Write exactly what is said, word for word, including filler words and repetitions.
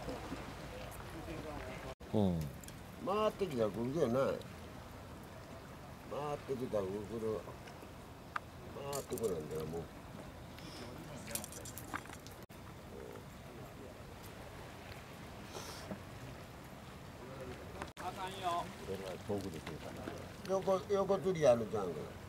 うん。 回ってきたら来るけどな。回ってきたら来る。回ってこないんだよ、もう。横、横釣りあるじゃんか。